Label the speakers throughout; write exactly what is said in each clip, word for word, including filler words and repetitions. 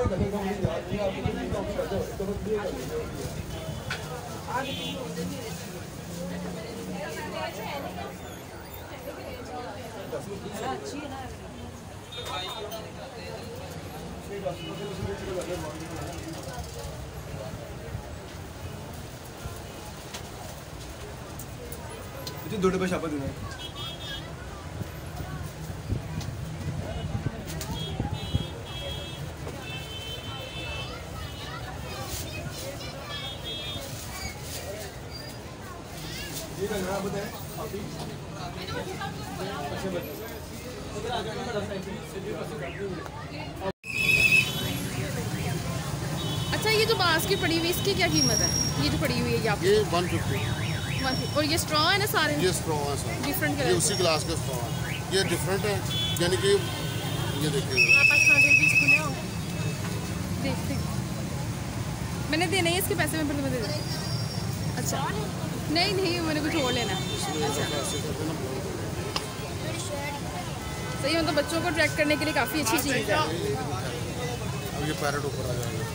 Speaker 1: दो डब्बे शाबा देना ये लग बताए अभी
Speaker 2: अच्छा, ये जो बांस की पड़ी हुई इसकी क्या कीमत है? ये जो पड़ी हुई है ये
Speaker 3: ये वन फिफ्टी।
Speaker 2: और ये स्ट्रॉ है ना सारे?
Speaker 3: ये स्ट्रॉ है सर,
Speaker 2: डिफरेंट
Speaker 3: ये उसी ग्लास का स्ट्रॉ है, ये डिफरेंट है, यानी कि ये देखिए
Speaker 2: देखते मैंने देना है इसके पैसे में फिर दे दें। अच्छा नहीं नहीं मैंने कुछ और लेना है। अच्छा सही, मतलब बच्चों को अट्रैक्ट करने के लिए काफ़ी अच्छी चीज़ है।
Speaker 3: अब ये पैरेट ऊपर आ जाएगा।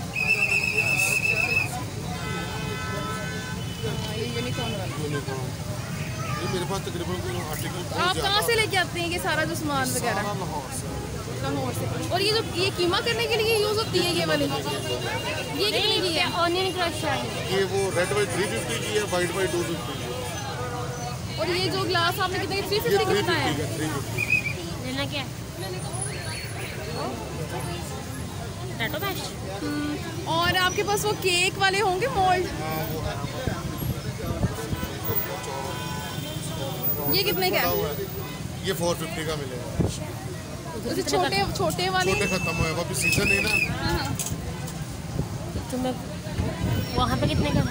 Speaker 2: ये यूनिकॉर्न वाला,
Speaker 3: यूनिकॉर्न ये मेरे पास तकरीबन आर्टिकल।
Speaker 2: आप कहाँ से लेके आते हैं ये सारा जो सामान वगैरह? लाहौर से। और ये जो ये कीमा करने के लिए यूज़ होती है ये वाली, ये कितने की है? ऑनियन क्रश है
Speaker 3: ये, वो रेड वाइट थ्री फिफ्टी की है, वाइट वाइट टू फिफ्टी की है।
Speaker 2: और ये जो ग्लास आपने कितने थ्री फिफ्टी का बताया?
Speaker 4: लेना क्या है?
Speaker 2: और आपके पास वो केक वाले होंगे मोल्ड? ये कितने का है?
Speaker 3: ये फोर फिफ्टी का मिलेगा।
Speaker 2: तो छोटे छोटे वाले
Speaker 3: छोटे खत्म हुए, अभी सीजन नहीं ना।
Speaker 4: तुम्हें वहाँ पे कितने का है?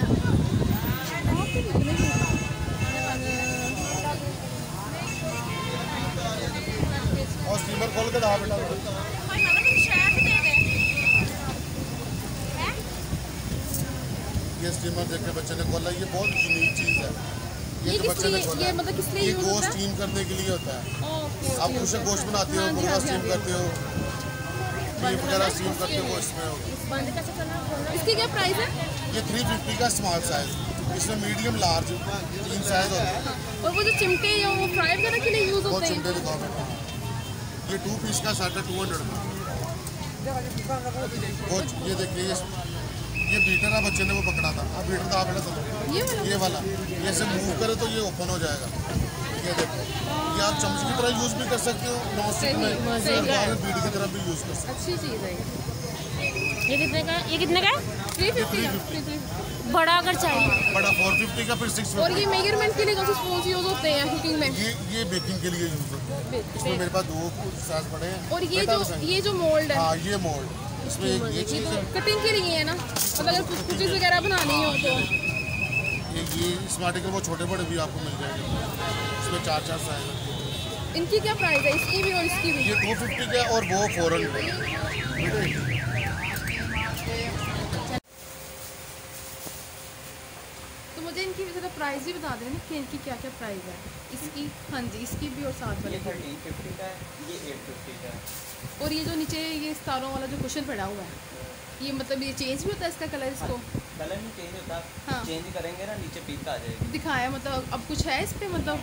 Speaker 3: और स्टीमर खोल के दहा बेटा। ये स्टीमर देख के बच्चे ने खोला, ये बहुत यूनिक चीज़ है।
Speaker 2: ये,
Speaker 3: ये बच्चे ने खोला,
Speaker 2: ये मतलब किस लिए
Speaker 3: ये
Speaker 2: यूज
Speaker 3: गोश्त
Speaker 2: होता है?
Speaker 3: स्टीम करने के लिए होता है।
Speaker 2: ओके,
Speaker 3: आप कुछ गोश्त बनाते हो, मुर्गा स्टीम करते हो, बीफ वगैरह स्टीम करते हो, वो इसमें होगा।
Speaker 2: इसकी क्या प्राइस है?
Speaker 3: ये थ्री फिफ्टी का स्मॉल साइज, इसमें मीडियम लार्ज तीन साइज होता है।
Speaker 2: और वो जो चिमटे या वो फ्राई वगैरह के लिए यूज
Speaker 3: बहुत
Speaker 2: होते हैं?
Speaker 3: चिमटे दिखाओ बेटा। ये टू पीस का सेट है, टू हंड्रेड का। वो ये देखिए, ये ये बीटर है, बच्चे ने वो पकड़ा था। अब बीटर था बेटा,
Speaker 2: ये वाला
Speaker 3: ये वाला ये से मूव करे तो ये ओपन हो जाएगा। ये देखो, ये आप चम्मच की तरह यूज भी कर सकते हो, नॉन स्टिक में, बीट की तरह भी यूज कर सकते हो।
Speaker 2: अच्छी चीज़ है
Speaker 4: ये कितने का? ये कितने का है?
Speaker 2: थ्री फिफ्टी
Speaker 4: बड़ा अगर चाहिए
Speaker 3: बड़ा फोर फिफ्टी का, फिर सिक्स
Speaker 2: और
Speaker 3: फिफ्टी।
Speaker 2: ये मेजरमेंट के लिए कौन से स्पून यूज होते हैं कुकिंग में?
Speaker 3: ये ये बेकिंग के लिए यूज होता है। इसमें मेरे पास दो साइज पड़े हैं।
Speaker 2: और ये जो ये जो मोल्ड है,
Speaker 3: हाँ, ये मोल्ड, इसमें एक ये चीज़ है।
Speaker 2: कटिंग के लिए है ना, मतलब अगर कुकीज वगैरह बनानी हो तो।
Speaker 3: ये ये इसमें आर्टिकल वो छोटे बड़े भी आपको मिल जाएंगे, इसमें चार चार साइज है।
Speaker 2: इनकी क्या प्राइस है, इसकी भी और इसकी भी?
Speaker 3: ये टू फिफ्टी का और वो फोर हंड्रेड।
Speaker 2: तो मुझे इनकी ज़रा प्राइस भी बता दें कि इनकी क्या क्या प्राइस है इसकी? हाँ जी, इसकी भी और साथ वाले।
Speaker 5: ये थर्टीन फिफ्टी का है, ये एट फिफ्टी का है।
Speaker 2: और ये जो नीचे ये सितारों वाला जो कुशन पड़ा हुआ है, ये मतलब ये चेंज भी होता है इसका कलर? इसको
Speaker 5: कलर नहीं चेंज होता,
Speaker 2: हाँ।
Speaker 5: चेंज करेंगे ना नीचे पीक आ जाएगी।
Speaker 2: दिखाया मतलब अब कुछ है इस पे, मतलब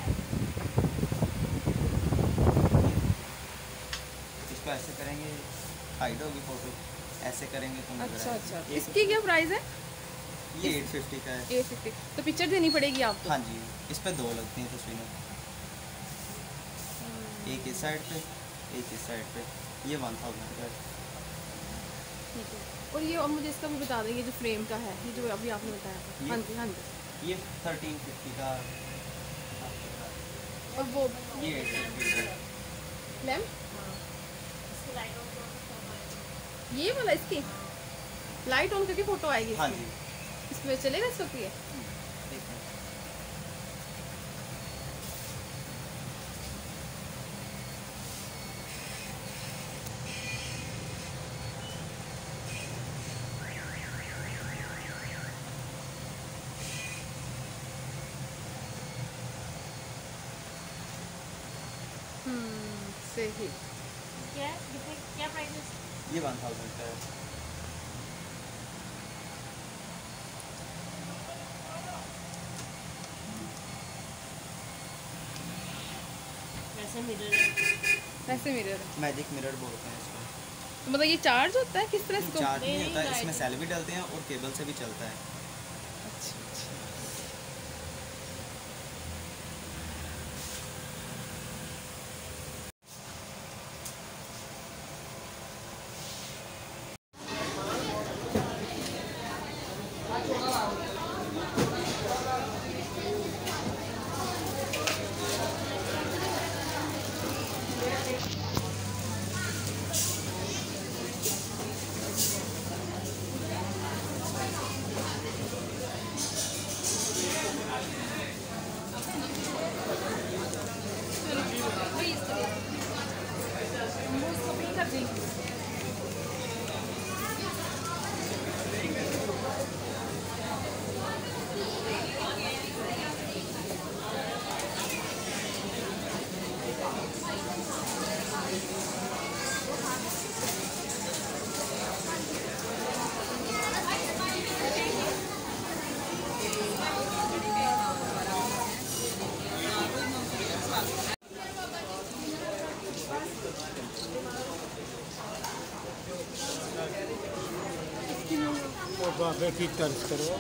Speaker 5: इसको ऐसे करेंगे हाइड होगी फोटो, ऐसे करेंगे तो नजर
Speaker 2: अच्छा
Speaker 5: आएगी।
Speaker 2: अच्छा। इसकी क्या प्राइस है?
Speaker 5: ये एट फिफ्टी का है।
Speaker 2: एट फिफ्टी तो पिक्चर देनी पड़ेगी आपको?
Speaker 5: हाँ जी, इस पे दो लगती हैं तस्वीरें, एक इस साइड पे, एक इस साइड पे। ये वन थाउजेंड का है।
Speaker 2: ठीक है। और ये अब मुझे इसका भी बता देंगे जो फ्रेम का है, ये जो अभी आपने बताया था। हाँ जी हाँ जी।
Speaker 5: ये थर्टीन फिफ्टी का।
Speaker 2: और वो
Speaker 5: ये एट फिफ्टी का।
Speaker 2: मैम ये वाला इसकी लाइट ऑन करके फोटो आएगी?
Speaker 5: हाँ जी।
Speaker 2: इसमें चलेगा इस वक्त? ये
Speaker 5: देखिए
Speaker 2: हम्म सही।
Speaker 4: क्या कितने क्या प्राइस है?
Speaker 5: ये वन थाउजेंड का है।
Speaker 4: ऐसे मिरर
Speaker 2: ऐसे मिरर है।
Speaker 5: मैजिक मिरर बोलते हैं इसको।
Speaker 2: तो मतलब ये चार्ज होता है किस तरह इसको?
Speaker 5: चार्ज नहीं होता है, इसमें सेल भी डलते हैं और केबल से भी चलता है।
Speaker 2: अच्छा अच्छा।
Speaker 6: बाबे की तर्ज करो।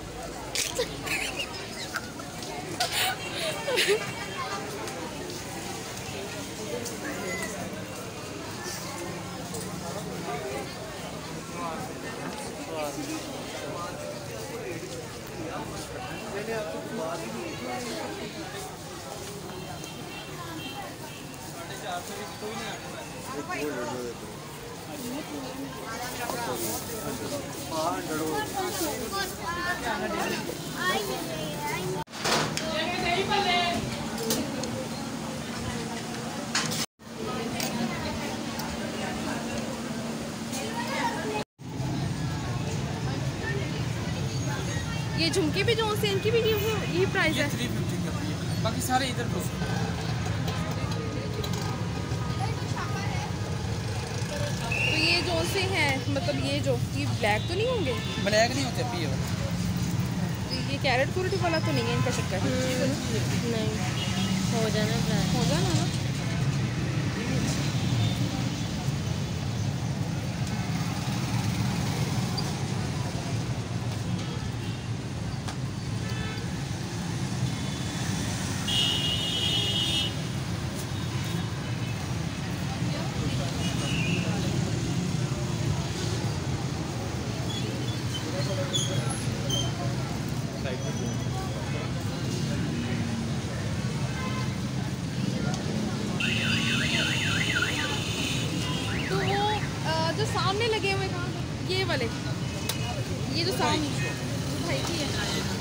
Speaker 2: ये झुमके भी जो से इनकी भी यही प्राइस है?
Speaker 6: थ्री फिफ्टी का है, बाकी सारे इधर दो।
Speaker 2: तो ये जो से हैं मतलब ये जो ये ब्लैक तो नहीं होंगे?
Speaker 6: ब्लैक नहीं होते पियो।
Speaker 2: तो ये कैरेट कुर्टी वाला तो नहीं है इनका चक्कर?
Speaker 4: नहीं हो जाना ब्लैक
Speaker 2: हो जाना ना। तो वो अ, जो सामने लगे हुए कहाँ ये वाले ये जो सामने भाई की है